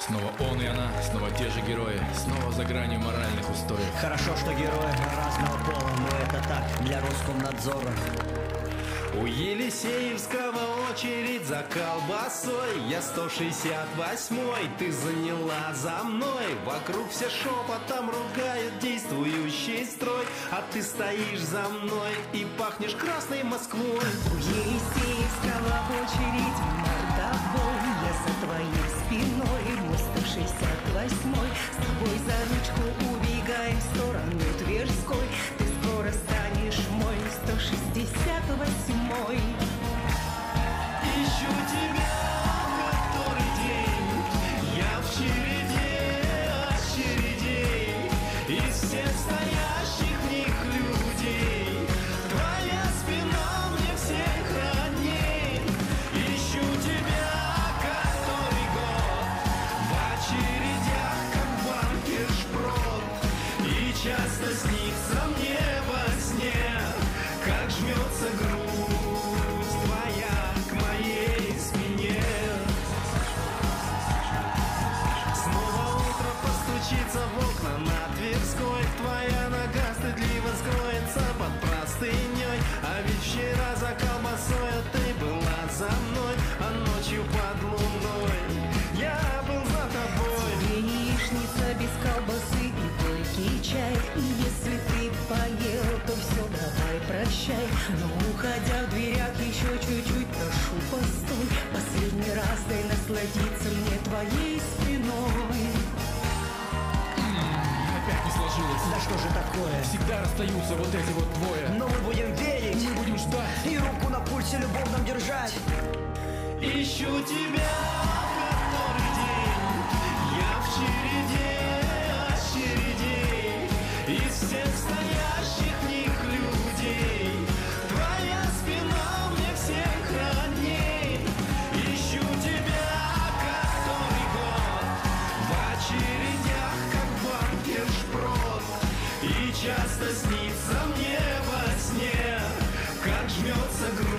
Снова он и она, снова те же герои, снова за гранью моральных устоев. Хорошо, что герои разного пола, но это так, для Роскомнадзора. У Елисеевского очередь за колбасой. Я 168-й, ты заняла за мной. Вокруг все шепотом ругают действующий строй, а ты стоишь за мной и пахнешь красной Москвой. У Елисеевского очередь мордобой. Я за твоей спиной, мой 168-й. С тобой за ручку убегаем в сторону Тверской. Ты скоро станешь мой 168-й. Ищу тебя который день. Я в череде очередей из всех стоящих в них людей. Твоя спина мне всех родней. Ищу тебя который год в очередях, как банкир шпрот. И часто снится мне во сне, как жмется грудь твоя к моей спине. Снова утро постучится в окна на Тверской. Твоя нога стыдливо скроется под простыней. А ведь вчера за колбасой ты была за мной, а ночью под луной я был за тобой. Яичница без колбасы и горький чай. И если ты поел, то все, давай прощай. Но уходя в дверях еще чуть-чуть, прошу, постой. Последний раз дай насладиться мне твоей спиной. Опять не сложилось. Да что же такое? Всегда расстаются вот эти вот двое. Но мы будем верить Мы будем ждать. и руку на пульсе любовном держать. Ищу тебя который день. Я в череде очередей из всех стоящих в них людей. Твоя спина мне всех родней. Ищу тебя который год в очередях, как банкир шпрот. И часто снится мне во сне, как жмется грудь